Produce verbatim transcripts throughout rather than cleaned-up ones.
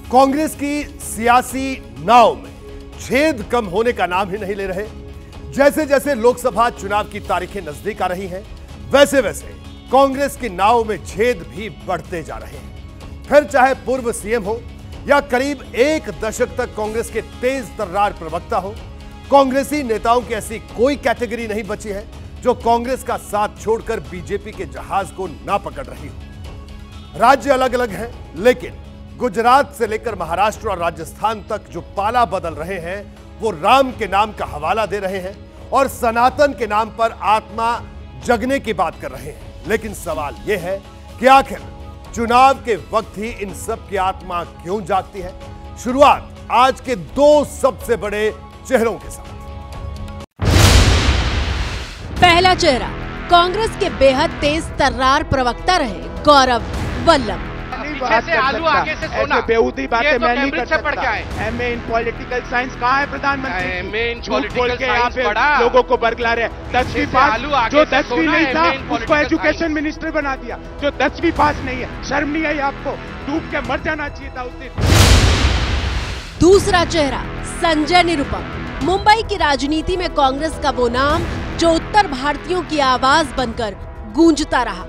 कांग्रेस की सियासी नाव में छेद कम होने का नाम ही नहीं ले रहे। जैसे जैसे लोकसभा चुनाव की तारीखें नजदीक आ रही हैं, वैसे वैसे कांग्रेस की नाव में छेद भी बढ़ते जा रहे हैं। फिर चाहे पूर्व सीएम हो या करीब एक दशक तक कांग्रेस के तेज तर्रार प्रवक्ता हो, कांग्रेसी नेताओं की ऐसी कोई कैटेगरी नहीं बची है जो कांग्रेस का साथ छोड़कर बीजेपी के जहाज को ना पकड़ रही हो। राज्य अलग अलग हैं, लेकिन गुजरात से लेकर महाराष्ट्र और राजस्थान तक जो पाला बदल रहे हैं वो राम के नाम का हवाला दे रहे हैं और सनातन के नाम पर आत्मा जगने की बात कर रहे हैं। लेकिन सवाल यह है कि आखिर चुनाव के वक्त ही इन सब की आत्मा क्यों जागती है? शुरुआत आज के दो सबसे बड़े चेहरों के साथ। पहला चेहरा कांग्रेस के बेहद तेज तर्रार प्रवक्ता रहे गौरव वल्लभ। पीछे से आलू आगे से सोना, बेहूदी बातें मैं नहीं कर पढ़ के आए। एमए इन पॉलिटिकल साइंस कहाँ है प्रधानमंत्री? एमए इन पॉलिटिकल साइंस पढ़ा, लोगों को बरगला रहे। दसवीं पास जो दसवीं नहीं था उसको एजुकेशन मिनिस्टर बना दिया। जो दसवीं पास नहीं है, शर्म नहीं आई आपको? डूब के मर जाना चाहिए था उस दिन। दूसरा चेहरा संजय निरुपम। मुंबई की राजनीति में कांग्रेस का वो नाम जो उत्तर भारतीयों की आवाज बनकर गूंजता रहा।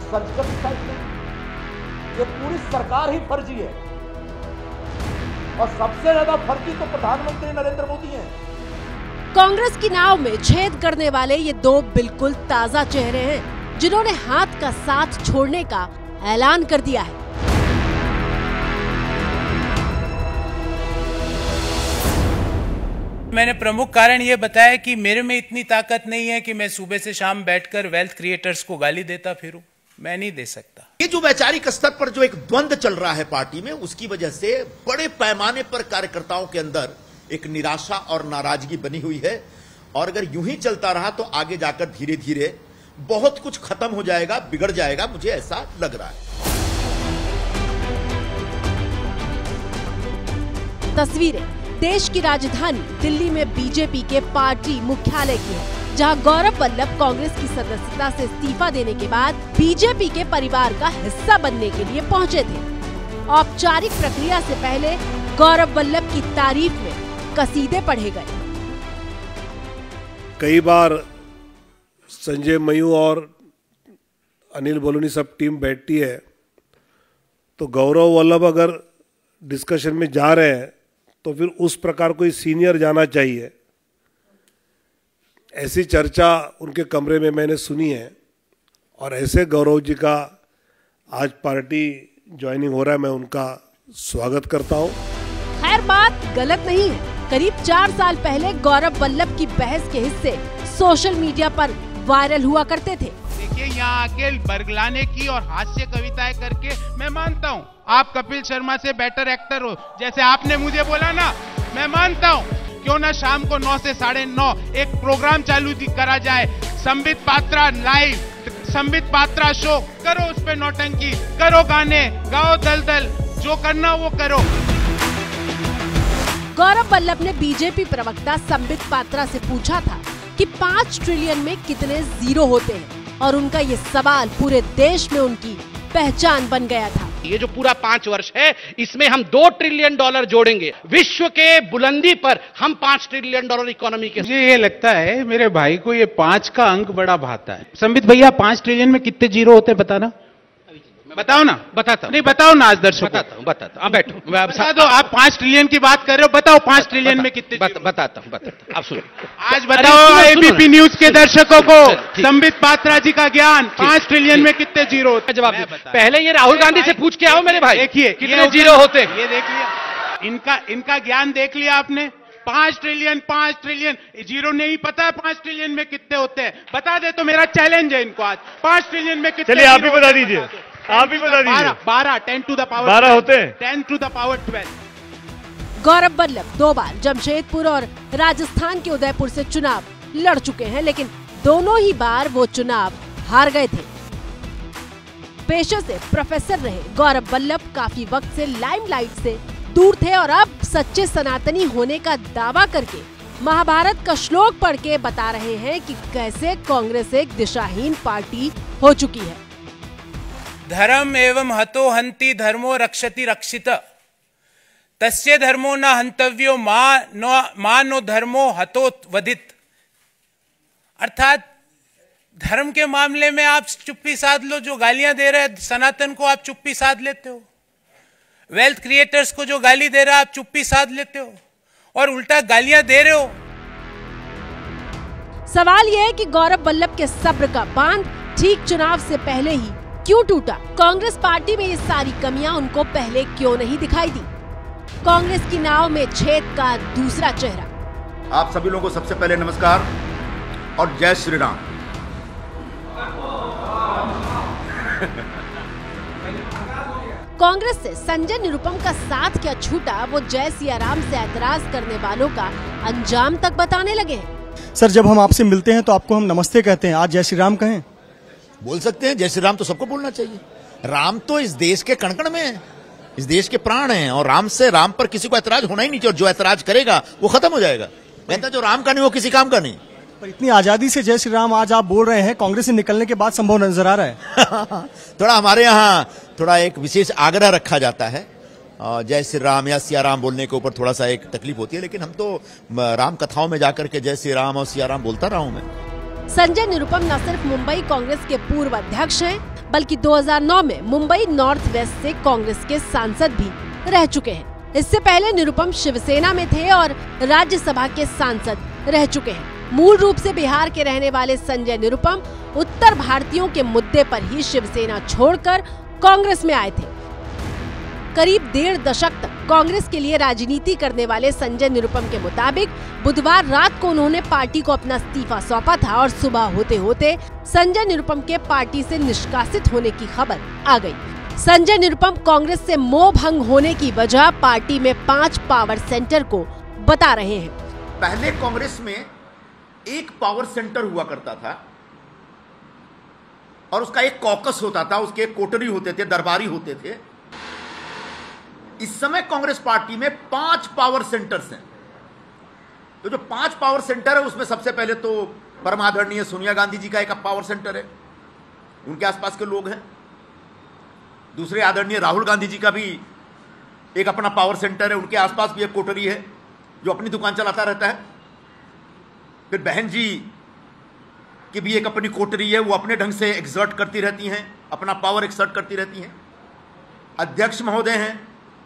ये पूरी सरकार ही फर्जी है और सबसे ज्यादा फर्जी तो प्रधानमंत्री नरेंद्र मोदी हैं। कांग्रेस की नाव में छेद करने वाले ये दो बिल्कुल ताजा चेहरे हैं जिन्होंने हाथ का साथ छोड़ने का ऐलान कर दिया है। मैंने प्रमुख कारण ये बताया कि मेरे में इतनी ताकत नहीं है कि मैं सुबह से शाम बैठकर वेल्थ क्रिएटर्स को गाली देता फिरूं। मैं नहीं दे सकता। ये जो वैचारिक स्तर पर जो एक द्वंद चल रहा है पार्टी में, उसकी वजह से बड़े पैमाने पर कार्यकर्ताओं के अंदर एक निराशा और नाराजगी बनी हुई है। और अगर यूं ही चलता रहा तो आगे जाकर धीरे धीरे बहुत कुछ खत्म हो जाएगा, बिगड़ जाएगा, मुझे ऐसा लग रहा है। तस्वीरें देश की राजधानी दिल्ली में बीजेपी के पार्टी मुख्यालय की है, जहां गौरव वल्लभ कांग्रेस की सदस्यता से इस्तीफा देने के बाद बीजेपी के परिवार का हिस्सा बनने के लिए पहुंचे थे। औपचारिक प्रक्रिया से पहले गौरव वल्लभ की तारीफ में कसीदे पढ़े गए। कई बार संजय मयूं और अनिल बलूनी सब टीम बैठती है तो गौरव वल्लभ अगर डिस्कशन में जा रहे हैं तो फिर उस प्रकार कोई सीनियर जाना चाहिए। ऐसी चर्चा उनके कमरे में मैंने सुनी है और ऐसे गौरव जी का आज पार्टी ज्वाइनिंग हो रहा है, मैं उनका स्वागत करता हूं। खैर बात गलत नहीं है। करीब चार साल पहले गौरव वल्लभ की बहस के हिस्से सोशल मीडिया पर वायरल हुआ करते थे। देखिए, यहाँ आके बरगलाने की और हास्य कविताएं करके मैं मानता हूँ आप कपिल शर्मा से बेटर एक्टर हो, जैसे आपने मुझे बोला ना, मैं मानता हूँ। क्यों ना शाम को नौ से साढ़े नौ एक प्रोग्राम चालू करा जाए, संबित पात्रा लाइव, संबित पात्रा शो, करो उस पे नौटंकी, करो गाने, गाओ दलदल, जो करना वो करो। गौरव वल्लभ ने बीजेपी प्रवक्ता संबित पात्रा से पूछा था कि पाँच ट्रिलियन में कितने जीरो होते हैं और उनका ये सवाल पूरे देश में उनकी पहचान बन गया था। ये जो पूरा पांच वर्ष है इसमें हम दो ट्रिलियन डॉलर जोड़ेंगे, विश्व के बुलंदी पर हम पांच ट्रिलियन डॉलर इकोनॉमी के। मुझे ये लगता है मेरे भाई को ये पांच का अंक बड़ा भाता है। संबित भैया, पांच ट्रिलियन में कितने जीरो होते हैं बताना? बताओ ना। बताता नहीं, बताओ ना आज दर्शकों। बताता हूँ बताता हूँ बैठो, बता दो। आप पांच ट्रिलियन की बात कर रहे हो, बताओ पांच ट्रिलियन में कितने? बताता हूँ बताता हूँ, आप सुनो। आज बताओ एबीपी न्यूज के दर्शकों को संबित पात्रा जी का ज्ञान, पांच ट्रिलियन में कितने जीरो होते? जवाब पहले ये राहुल गांधी से पूछ के आओ मेरे भाई। देखिए कितने जीरो होते, ये देख लिया, इनका इनका ज्ञान देख लिया आपने। पांच ट्रिलियन पांच ट्रिलियन जीरो नहीं पता है पांच ट्रिलियन में कितने होते हैं? बता दे तो मेरा चैलेंज है इनको आज। पांच ट्रिलियन में कितने? चलिए आप ही बता दीजिए, आप ही बता दीजिए। बारह, टेन टू द पावर बारह होते हैं, ten to the power twelve. Gaurav Vallabh दो बार जमशेदपुर और राजस्थान के उदयपुर से चुनाव लड़ चुके हैं, लेकिन दोनों ही बार वो चुनाव हार गए थे। पेशे से प्रोफेसर रहे गौरव वल्लभ काफी वक्त से लाइमलाइट से दूर थे और अब सच्चे सनातनी होने का दावा करके महाभारत का श्लोक पढ़ के बता रहे हैं कि कैसे कांग्रेस एक दिशाहीन पार्टी हो चुकी है। धर्म एवं हतो हंति धर्मो रक्षति रक्षित। तस्य धर्मो न हंतव्यो मा नो मा नो धर्मो हतो वधित। अर्थात धर्म के मामले में आप चुप्पी साध लो, जो गालियां दे रहे हैं सनातन को आप चुप्पी साध लेते हो, वेल्थ क्रिएटर्स को जो गाली दे रहा है आप चुप्पी साध लेते हो, और उल्टा गालियां दे रहे हो। सवाल यह है कि गौरव वल्लभ के सब्र का बांध ठीक चुनाव से पहले ही क्यों टूटा? कांग्रेस पार्टी में ये सारी कमियां उनको पहले क्यों नहीं दिखाई दी? कांग्रेस की नाव में छेद का दूसरा चेहरा। आप सभी लोगों को सबसे पहले नमस्कार और जय श्री राम। कांग्रेस से संजय निरुपम का साथ क्या छूटा, वो जय सिया राम से ऐतराज करने वालों का अंजाम तक बताने लगे हैं। सर, जब हम आपसे मिलते हैं तो आपको हम नमस्ते कहते हैं, आज जय श्री राम कहें? बोल सकते हैं, जय श्री राम तो सबको बोलना चाहिए। राम तो इस देश के कण-कण में है, इस देश के प्राण हैं, और राम से राम पर किसी को ऐतराज होना ही नहीं चाहिए, और जो ऐतराज करेगा वो खत्म हो जाएगा। कहता जो राम का नहीं वो किसी काम का नहीं। पर इतनी आजादी से जय श्री राम आज आप बोल रहे हैं, कांग्रेस से निकलने के बाद संभव नजर आ रहा है? थोड़ा हमारे यहाँ थोड़ा एक विशेष आग्रह रखा जाता है, जय श्री राम या सिया राम बोलने के ऊपर थोड़ा सा एक तकलीफ होती है, लेकिन हम तो राम कथाओं में जाकर के जय श्री राम और सिया राम बोलता रहा हूं मैं। संजय निरुपम न सिर्फ मुंबई कांग्रेस के पूर्व अध्यक्ष हैं, बल्कि दो हज़ार नौ में मुंबई नॉर्थ वेस्ट से कांग्रेस के सांसद भी रह चुके हैं। इससे पहले निरुपम शिवसेना में थे और राज्यसभा के सांसद रह चुके हैं। मूल रूप से बिहार के रहने वाले संजय निरुपम उत्तर भारतीयों के मुद्दे पर ही शिवसेना छोड़कर कांग्रेस में आए थे। करीब डेढ़ दशक तक कांग्रेस के लिए राजनीति करने वाले संजय निरुपम के मुताबिक बुधवार रात को उन्होंने पार्टी को अपना इस्तीफा सौंपा था और सुबह होते होते संजय निरुपम के पार्टी से निष्कासित होने की खबर आ गई। संजय निरुपम कांग्रेस से मोह भंग होने की वजह पार्टी में पांच पावर सेंटर को बता रहे हैं। पहले कांग्रेस में एक पावर सेंटर हुआ करता था और उसका एक कॉकस होता था, उसके एक कोटरी होते थे, दरबारी होते थे। इस समय कांग्रेस पार्टी में पांच पावर सेंटर्स हैं। तो जो पांच पावर सेंटर है उसमें सबसे पहले तो परमादरणीय सोनिया गांधी जी का एक पावर सेंटर है, उनके आसपास के लोग हैं। दूसरे आदरणीय राहुल गांधी जी का भी एक अपना पावर सेंटर है, उनके आसपास भी एक कोटरी है जो अपनी दुकान चलाता रहता है। फिर बहन जी की भी एक अपनी कोटरी है, वो अपने ढंग से एक्सर्ट करती रहती हैं, अपना पावर एक्सर्ट करती रहती हैं। अध्यक्ष महोदय हैं,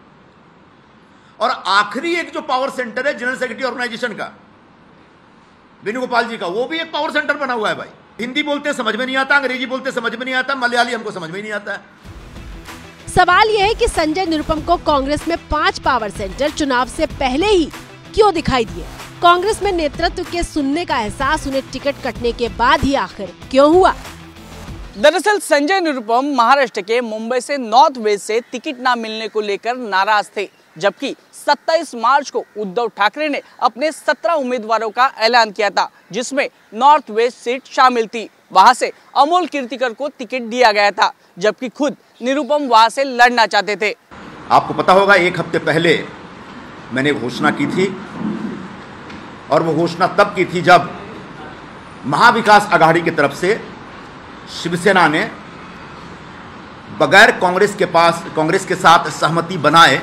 और आखिरी एक जो पावर सेंटर है जनरल सेक्रेटरी ऑर्गेनाइजेशन का वेणुगोपाल जी का, वो भी एक पावर सेंटर बना हुआ है भाई। हिंदी बोलते समझ में नहीं आता, अंग्रेजी बोलते समझ में नहीं आता, मलयाली हमको समझ में नहीं आता है। सवाल यह है कि संजय निरुपम को कांग्रेस में पांच पावर सेंटर चुनाव से पहले ही क्यों दिखाई दिए? कांग्रेस में नेतृत्व के सुनने का एहसास उन्हें टिकट कटने के बाद ही आखिर क्यों हुआ? दरअसल संजय निरुपम महाराष्ट्र के मुंबई से नॉर्थ वेस्ट से टिकट न मिलने को लेकर नाराज थे, जबकि सत्ताईस मार्च को उद्धव ठाकरे ने अपने सत्रह उम्मीदवारों का ऐलान किया था, जिसमें नॉर्थ वेस्ट सीट शामिल थी। वहां से अमोल कीर्तिकर को टिकट दिया गया था, जबकि खुद निरुपम वहां से लड़ना चाहते थे। आपको पता होगा एक हफ्ते पहले मैंने घोषणा की थी, और वो घोषणा तब की थी जब महाविकास आघाड़ी की तरफ से शिवसेना ने बगैर कांग्रेस के पास कांग्रेस के साथ सहमति बनाए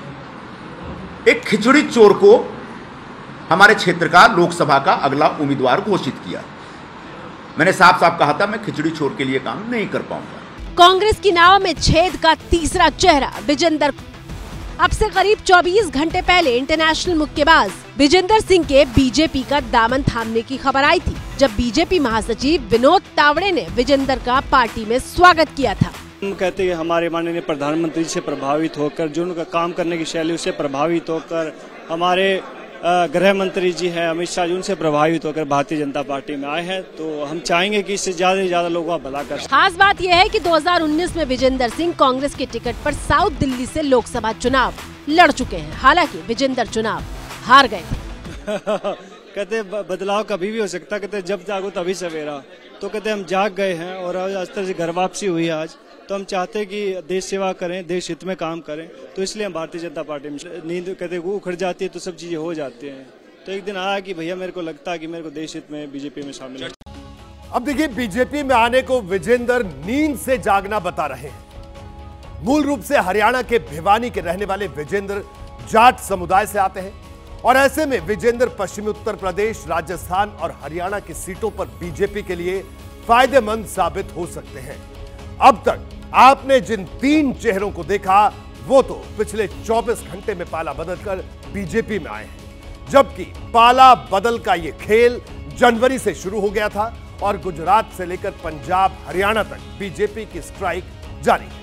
एक खिचड़ी चोर को हमारे क्षेत्र का लोकसभा का अगला उम्मीदवार घोषित किया। मैंने साफ साफ कहा था मैं खिचड़ी चोर के लिए काम नहीं कर पाऊंगा। कांग्रेस की नाव में छेद का तीसरा चेहरा विजेंदर। अब से करीब चौबीस घंटे पहले इंटरनेशनल मुक्केबाज विजेंदर सिंह के बीजेपी का दामन थामने की खबर आई थी, जब बीजेपी महासचिव विनोद तावड़े ने विजेंदर का पार्टी में स्वागत किया था। हम कहते हैं हमारे माननीय प्रधानमंत्री से प्रभावित होकर, जो उनका काम करने की शैली उससे प्रभावित होकर, हमारे गृह मंत्री जी हैं अमित शाह जी, उनसे प्रभावित होकर भारतीय जनता पार्टी में आए हैं। तो हम चाहेंगे कि इससे ज्यादा से ज्यादा लोगों का भला कर। खास बात यह है कि दो हज़ार उन्नीस में विजेंदर सिंह कांग्रेस के टिकट पर साउथ दिल्ली से लोकसभा चुनाव लड़ चुके हैं। हालांकि विजेंदर चुनाव हार गए थे। कहते बदलाव कभी भी हो सकता, कहते जब जागो तभी सवेरा। तो कहते हम जाग गए हैं और आज तरह से घर वापसी हुई है आज। तो हम चाहते हैं कि देश सेवा करें, देश हित में काम करें, तो इसलिए हम भारतीय जनता पार्टी में। नींद कहते वो उखड़ जाती है तो सब चीजें हो जाती हैं। तो एक दिन आया कि भैया मेरे को लगता है कि मेरे को देश हित में बीजेपी में शामिल है। अब देखिए, बीजेपी में आने को विजेंदर नींद से जागना बता रहे हैं। मूल रूप से हरियाणा के भिवानी के रहने वाले विजेंदर जाट समुदाय से आते हैं और ऐसे में विजेंद्र पश्चिमी उत्तर प्रदेश, राजस्थान और हरियाणा की सीटों पर बीजेपी के लिए फायदेमंद साबित हो सकते हैं। अब तक आपने जिन तीन चेहरों को देखा वो तो पिछले चौबीस घंटे में पाला बदलकर बीजेपी में आए हैं, जबकि पाला बदल का यह खेल जनवरी से शुरू हो गया था और गुजरात से लेकर पंजाब, हरियाणा तक बीजेपी की स्ट्राइक जारी है।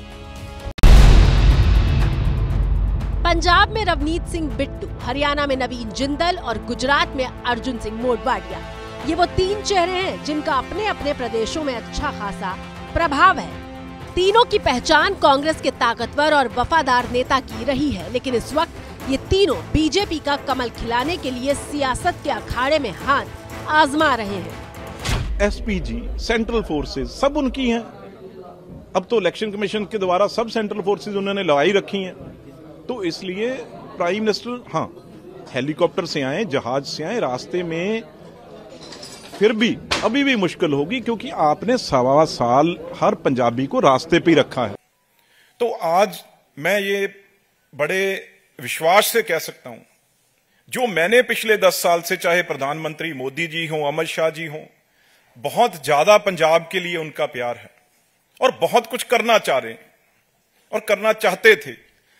पंजाब में रवनीत सिंह बिट्टू, हरियाणा में नवीन जिंदल और गुजरात में अर्जुन सिंह मोडवाडिया, ये वो तीन चेहरे हैं जिनका अपने अपने प्रदेशों में अच्छा खासा प्रभाव है। तीनों की पहचान कांग्रेस के ताकतवर और वफादार नेता की रही है, लेकिन इस वक्त ये तीनों बीजेपी का कमल खिलाने के लिए सियासत के अखाड़े में हाथ आजमा रहे हैं। एसपीजी, सेंट्रल फोर्सेस सब उनकी हैं। अब तो इलेक्शन कमीशन के द्वारा सब सेंट्रल फोर्सेस उन्होंने लगाई रखी हैं, तो इसलिए प्राइम मिनिस्टर हाँ हेलीकॉप्टर से आए, जहाज से आए, रास्ते में फिर भी अभी भी मुश्किल होगी, क्योंकि आपने सवा साल हर पंजाबी को रास्ते पे रखा है। तो आज मैं ये बड़े विश्वास से कह सकता हूं, जो मैंने पिछले दस साल से, चाहे प्रधानमंत्री मोदी जी हों, अमित शाह जी हों, बहुत ज्यादा पंजाब के लिए उनका प्यार है और बहुत कुछ करना चाह रहे हैं और करना चाहते थे।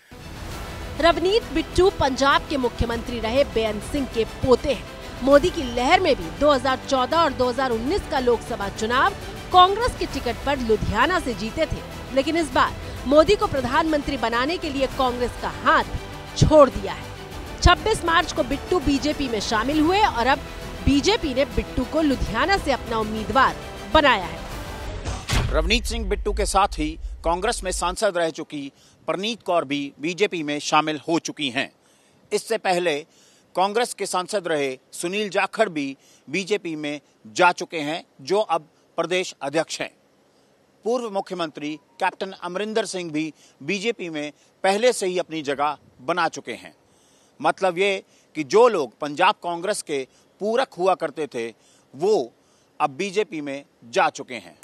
रवनीत बिट्टू पंजाब के मुख्यमंत्री रहे बेअंत सिंह के पोते हैं। मोदी की लहर में भी दो हज़ार चौदह और दो हज़ार उन्नीस का लोकसभा चुनाव कांग्रेस के टिकट पर लुधियाना से जीते थे, लेकिन इस बार मोदी को प्रधानमंत्री बनाने के लिए कांग्रेस का हाथ छोड़ दिया है। छब्बीस मार्च को बिट्टू बीजेपी में शामिल हुए और अब बीजेपी ने बिट्टू को लुधियाना से अपना उम्मीदवार बनाया है। रवनीत सिंह बिट्टू के साथ ही कांग्रेस में सांसद रह चुकी परनीत कौर भी बीजेपी में शामिल हो चुकी हैं। इससे पहले कांग्रेस के सांसद रहे सुनील जाखड़ भी बीजेपी में जा चुके हैं, जो अब प्रदेश अध्यक्ष हैं। पूर्व मुख्यमंत्री कैप्टन अमरिंदर सिंह भी बीजेपी में पहले से ही अपनी जगह बना चुके हैं। मतलब ये कि जो लोग पंजाब कांग्रेस के पूरक हुआ करते थे, वो अब बीजेपी में जा चुके हैं।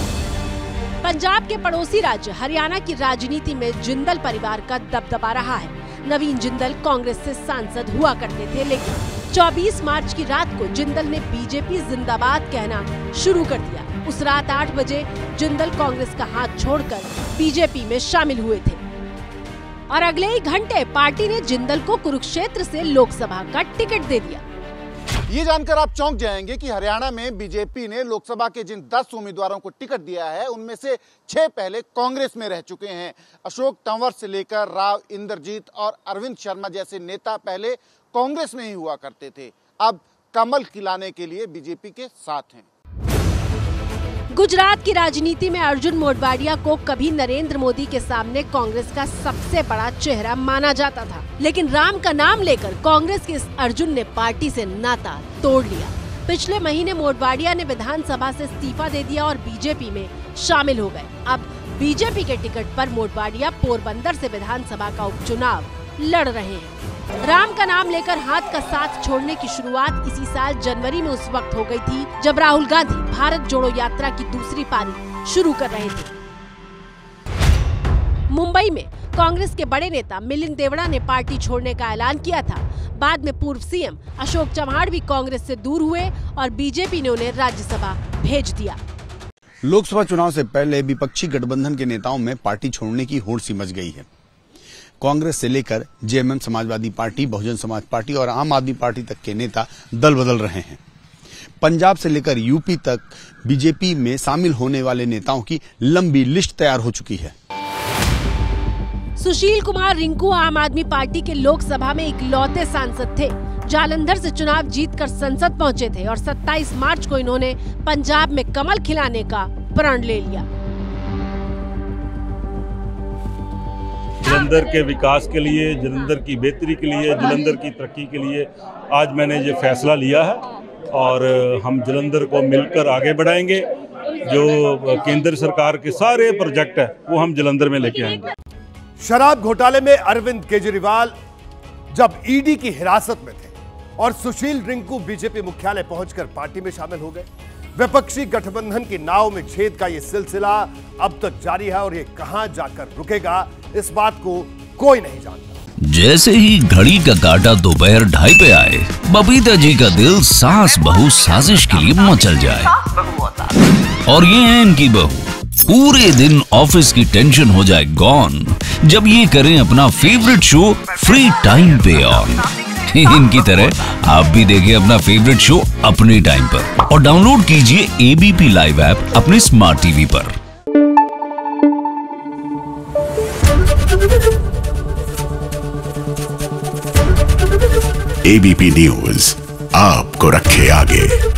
पंजाब के पड़ोसी राज्य हरियाणा की राजनीति में जिंदल परिवार का दबदबा रहा है। नवीन जिंदल कांग्रेस से सांसद हुआ करते थे, लेकिन चौबीस मार्च की रात को जिंदल ने बीजेपी जिंदाबाद कहना शुरू कर दिया। उस रात आठ बजे जिंदल कांग्रेस का हाथ छोड़कर बीजेपी में शामिल हुए थे और अगले ही घंटे पार्टी ने जिंदल को कुरुक्षेत्र से लोकसभा का टिकट दे दिया। ये जानकर आप चौंक जाएंगे कि हरियाणा में बीजेपी ने लोकसभा के जिन दस उम्मीदवारों को टिकट दिया है, उनमें से छह पहले कांग्रेस में रह चुके हैं। अशोक तंवर से लेकर राव इंद्रजीत और अरविंद शर्मा जैसे नेता पहले कांग्रेस में ही हुआ करते थे, अब कमल खिलाने के लिए बीजेपी के साथ हैं। गुजरात की राजनीति में अर्जुन मोडवाडिया को कभी नरेंद्र मोदी के सामने कांग्रेस का सबसे बड़ा चेहरा माना जाता था, लेकिन राम का नाम लेकर कांग्रेस के इस अर्जुन ने पार्टी से नाता तोड़ लिया। पिछले महीने मोडवाडिया ने विधानसभा से इस्तीफा दे दिया और बीजेपी में शामिल हो गए। अब बीजेपी के टिकट पर मोडवाडिया पोरबंदर से विधानसभा का उपचुनाव लड़ रहे हैं। राम का नाम लेकर हाथ का साथ छोड़ने की शुरुआत इसी साल जनवरी में उस वक्त हो गई थी, जब राहुल गांधी भारत जोड़ो यात्रा की दूसरी पारी शुरू कर रहे थे। मुंबई में कांग्रेस के बड़े नेता मिलिंद देवड़ा ने पार्टी छोड़ने का ऐलान किया था। बाद में पूर्व सीएम अशोक चव्हाण भी कांग्रेस से दूर हुए और बीजेपी ने उन्हें राज्यसभा भेज दिया। लोकसभा चुनाव से पहले विपक्षी गठबंधन के नेताओं में पार्टी छोड़ने की होड़ सी मच गई है। कांग्रेस से लेकर JMM, Samajwadi party, Bahujan Samaj party और आम आदमी पार्टी तक के नेता दल बदल रहे हैं। पंजाब से लेकर यूपी तक बीजेपी में शामिल होने वाले नेताओं की लंबी लिस्ट तैयार हो चुकी है। सुशील कुमार रिंकू आम आदमी पार्टी के लोकसभा में इकलौते सांसद थे। जालंधर से चुनाव जीतकर संसद पहुंचे थे और सत्ताईस मार्च को इन्होंने पंजाब में कमल खिलाने का प्रण ले लिया। जलंधर के विकास के लिए, जलंधर की बेहतरी के लिए, जलंधर की तरक्की के लिए आज मैंने ये फैसला लिया है और हम जलंधर को मिलकर आगे बढ़ाएंगे। जो केंद्र सरकार के सारे प्रोजेक्ट है वो हम जलंधर में लेके आएंगे। शराब घोटाले में अरविंद केजरीवाल जब ईडी की हिरासत में थे और सुशील रिंकू बीजेपी मुख्यालय पहुंचकर पार्टी में शामिल हो गए, विपक्षी गठबंधन की नाव में छेद का यह सिलसिला अब तक जारी है और ये कहां जाकर रुकेगा, इस बात को कोई नहीं जानता। जैसे ही घड़ी का काटा दोपहर ढाई पे आए, बबीता जी का दिल सास बहू साजिश के लिए मचल जाए। और ये है इनकी बहू, पूरे दिन ऑफिस की टेंशन हो जाए गॉन जब ये करें अपना फेवरेट शो फ्री टाइम पे ऑन। इनकी तरह आप भी देखें अपना फेवरेट शो अपने टाइम पर और डाउनलोड कीजिए एबीपी लाइव ऐप अपने स्मार्ट टीवी पर। एबीपी न्यूज आपको रखे आगे।